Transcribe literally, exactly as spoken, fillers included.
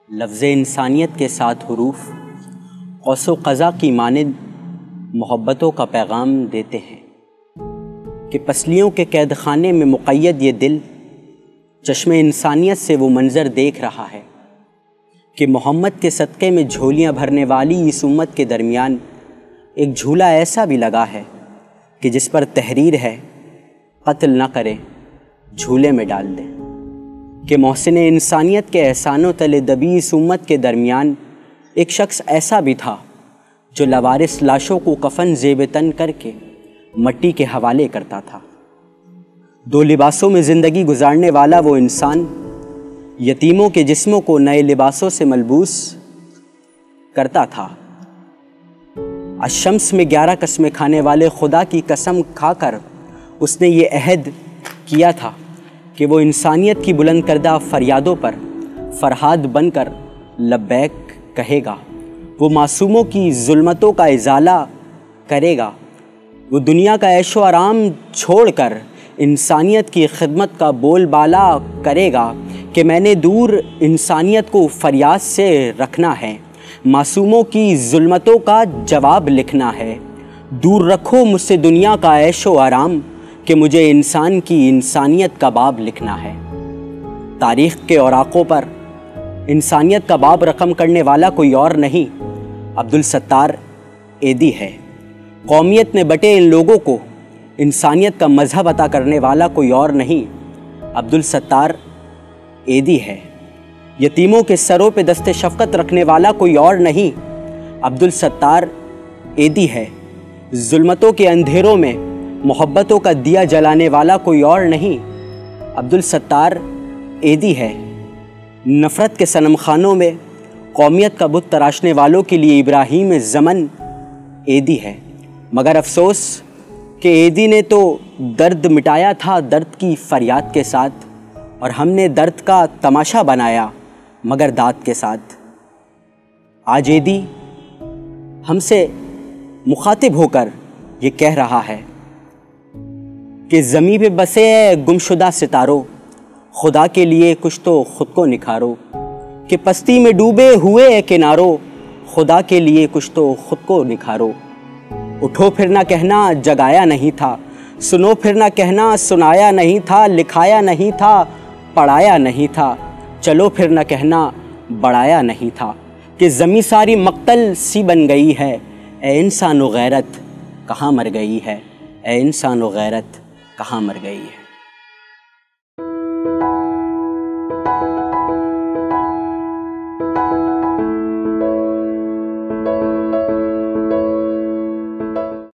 لفظ انسانیت کے ساتھ حروف قوس و قزح کی مانند محبتوں کا پیغام دیتے ہیں کہ پسلیوں کے قید خانے میں مقید یہ دل چشم انسانیت سے وہ منظر دیکھ رہا ہے کہ محمد کے صدقے میں جھولیاں بھرنے والی اس امت کے درمیان ایک جھولا ایسا بھی لگا ہے کہ جس پر تحریر ہے قتل نہ کریں جھولے میں ڈال دیں، کہ محسن انسانیت کے احسانوں تلے دبی اس امت کے درمیان ایک شخص ایسا بھی تھا جو لوارث لاشوں کو کفن زیب تن کر کے مٹی کے حوالے کرتا تھا۔ دو لباسوں میں زندگی گزارنے والا وہ انسان یتیموں کے جسموں کو نئے لباسوں سے ملبوس کرتا تھا۔ الشمس میں گیارہ قسمیں کھانے والے خدا کی قسم کھا کر اس نے یہ عہد کیا تھا کہ وہ انسانیت کی بلند کردہ فریادوں پر فرحاد بن کر لبیک کہے گا، وہ معصوموں کی ظلمتوں کا ازالہ کرے گا، وہ دنیا کا عیش و آرام چھوڑ کر انسانیت کی خدمت کا بول بالا کرے گا کہ میں نے دور انسانیت کو فریاد سے رکھنا ہے، معصوموں کی ظلمتوں کا جواب لکھنا ہے، دور رکھو مجھ سے دنیا کا عیش و آرام کہ مجھے انسان کی انسانیت کا باب لکھنا ہے۔ تاریخ کے اوراقوں پر انسانیت کا باب رقم کرنے والا کوئی اور نہیں عبدل ایدھی ہے۔ قومیت نے بٹے ان لوگوں کو انسانیت کا مذہب عطا کرنے والا کوئی اور نہیں عبدل ایدھی ہے۔ یتیموں کے سروں پہ دست شفقت رکھنے والا کوئی اور نہیں عبدل ایدھی ہے۔ ظلمتوں کے اندھیروں میں محبتوں کا دیا جلانے والا کوئی اور نہیں عبدل ایدھی ہے۔ نفرت کے صنم خانوں میں قومیت کا بت تراشنے والوں کے لیے ابراہیم زمن ایدھی ہے، مگر افسوس کہ ایدھی نے تو درد مٹایا تھا درد کی فریاد کے ساتھ، اور ہم نے درد کا تماشا بنایا مگر داد کے ساتھ۔ آج ایدھی ہم سے مخاطب ہو کر یہ کہہ رہا ہے کہ زمیں پہ بسے گمشدہ ستاروں، خدا کے لیے کچھ تو خود کو نکھارو، کہ پستی میں ڈوبے ہوئے کناروں، خدا کے لیے کچھ تو خود کو نکھارو۔ اٹھو پھر نہ کہنا جگایا نہیں تھا، سنو پھر نہ کہنا سنایا نہیں تھا، لکھایا نہیں تھا پڑھایا نہیں تھا، چلو پھر نہ کہنا بڑھایا نہیں تھا، کہ زمیں ساری مقتل سی بن گئی ہے، اے انسان و غیرت کہاں مر گئی ہے، اے انسان و غیرت کہاں مر گئی ہے۔